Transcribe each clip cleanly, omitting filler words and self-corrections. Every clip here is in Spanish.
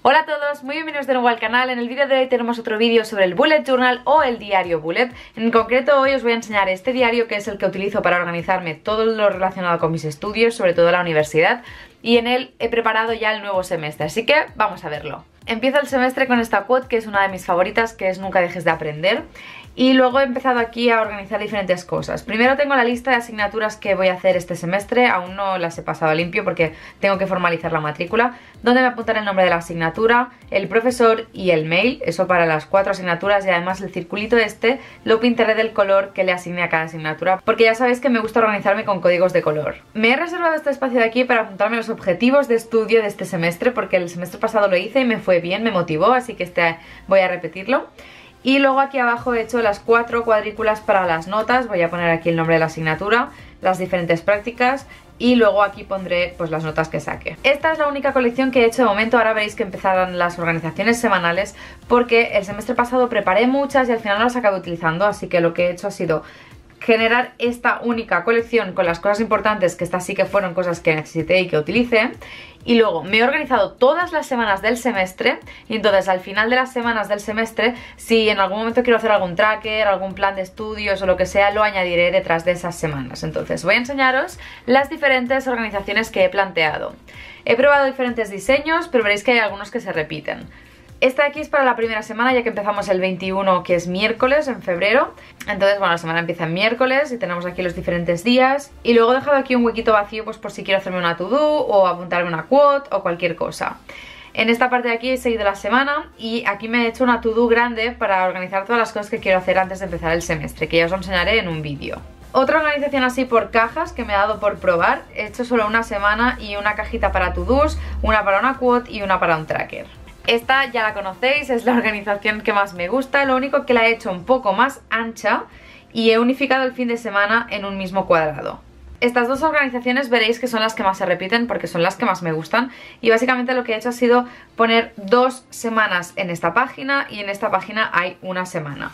Hola a todos, muy bienvenidos de nuevo al canal. En el vídeo de hoy tenemos otro vídeo sobre el Bullet Journal o el diario Bullet. En concreto hoy os voy a enseñar este diario, que es el que utilizo para organizarme todo lo relacionado con mis estudios, sobre todo la universidad, y en él he preparado ya el nuevo semestre, así que vamos a verlo. Empiezo el semestre con esta quote, que es una de mis favoritas, que es nunca dejes de aprender. Y luego he empezado aquí a organizar diferentes cosas. Primero tengo la lista de asignaturas que voy a hacer este semestre. Aún no las he pasado a limpio porque tengo que formalizar la matrícula, donde me apuntaré el nombre de la asignatura, el profesor y el mail. Eso para las 4 asignaturas, y además el circulito este lo pintaré del color que le asigne a cada asignatura, porque ya sabéis que me gusta organizarme con códigos de color. Me he reservado este espacio de aquí para apuntarme los objetivos de estudio de este semestre, porque el semestre pasado lo hice y me fue bien, me motivó, así que voy a repetirlo. Y luego aquí abajo he hecho las 4 cuadrículas para las notas. Voy a poner aquí el nombre de la asignatura, las diferentes prácticas, y luego aquí pondré pues las notas que saque. Esta es la única colección que he hecho de momento. Ahora veréis que empezarán las organizaciones semanales, porque el semestre pasado preparé muchas y al final no las acabé utilizando, así que lo que he hecho ha sido generar esta única colección con las cosas importantes, que estas sí que fueron cosas que necesité y que utilicé. Y luego me he organizado todas las semanas del semestre, y entonces al final de las semanas del semestre, si en algún momento quiero hacer algún tracker, algún plan de estudios o lo que sea, lo añadiré detrás de esas semanas. Entonces voy a enseñaros las diferentes organizaciones que he planteado. He probado diferentes diseños, pero veréis que hay algunos que se repiten. Esta de aquí es para la primera semana, ya que empezamos el 21, que es miércoles, en febrero. Entonces, bueno, la semana empieza en miércoles y tenemos aquí los diferentes días. Y luego he dejado aquí un huequito vacío, pues por si quiero hacerme una to-do o apuntarme una quote o cualquier cosa. En esta parte de aquí he seguido la semana y aquí me he hecho una to-do grande para organizar todas las cosas que quiero hacer antes de empezar el semestre, que ya os enseñaré en un vídeo. Otra organización así por cajas que me ha dado por probar. He hecho solo una semana y una cajita para to-dos, una para una quote y una para un tracker. Esta ya la conocéis, es la organización que más me gusta, lo único que la he hecho un poco más ancha y he unificado el fin de semana en un mismo cuadrado. Estas dos organizaciones veréis que son las que más se repiten porque son las que más me gustan, y básicamente lo que he hecho ha sido poner 2 semanas en esta página, y en esta página hay una semana.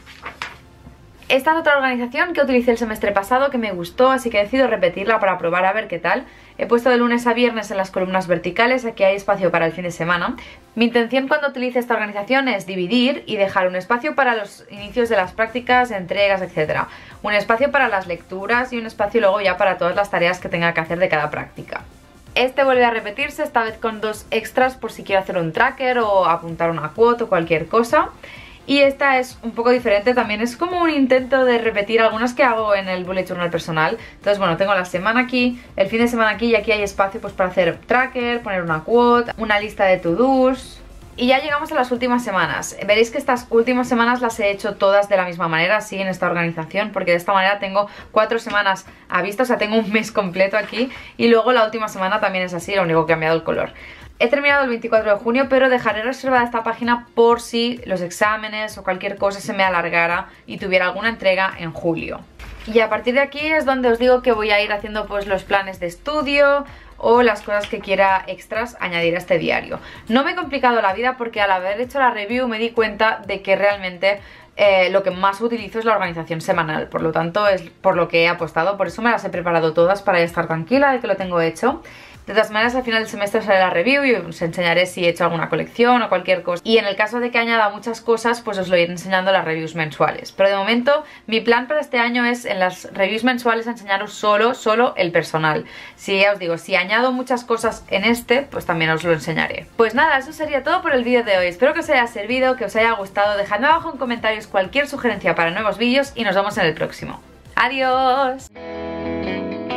Esta es otra organización que utilicé el semestre pasado, que me gustó, así que he decidido repetirla para probar a ver qué tal. He puesto de lunes a viernes en las columnas verticales, aquí hay espacio para el fin de semana. Mi intención cuando utilice esta organización es dividir y dejar un espacio para los inicios de las prácticas, entregas, etc. Un espacio para las lecturas y un espacio luego ya para todas las tareas que tenga que hacer de cada práctica. Este vuelve a repetirse, esta vez con 2 extras por si quiero hacer un tracker o apuntar una quote o cualquier cosa. Y esta es un poco diferente, también es como un intento de repetir algunas que hago en el Bullet Journal personal. Entonces bueno, tengo la semana aquí, el fin de semana aquí, y aquí hay espacio pues para hacer tracker, poner una quote, una lista de to-dos. Y ya llegamos a las últimas semanas. Veréis que estas últimas semanas las he hecho todas de la misma manera, así en esta organización, porque de esta manera tengo 4 semanas a vista, o sea tengo un mes completo aquí. Y luego la última semana también es así, lo único que he cambiado el color. He terminado el 24 de junio, pero dejaré reservada esta página por si los exámenes o cualquier cosa se me alargara y tuviera alguna entrega en julio. Y a partir de aquí es donde os digo que voy a ir haciendo pues los planes de estudio o las cosas que quiera extras añadir a este diario. No me he complicado la vida porque al haber hecho la review me di cuenta de que realmente lo que más utilizo es la organización semanal. Por lo tanto es por lo que he apostado, por eso me las he preparado todas para estar tranquila de que lo tengo hecho. De todas maneras, al final del semestre sale la review y os enseñaré si he hecho alguna colección o cualquier cosa. Y en el caso de que añada muchas cosas, pues os lo iré enseñando en las reviews mensuales. Pero de momento, mi plan para este año es en las reviews mensuales enseñaros solo el personal. Si ya os digo, si añado muchas cosas en este, pues también os lo enseñaré. Pues nada, eso sería todo por el vídeo de hoy. Espero que os haya servido, que os haya gustado. Dejadme abajo en comentarios cualquier sugerencia para nuevos vídeos y nos vemos en el próximo. ¡Adiós!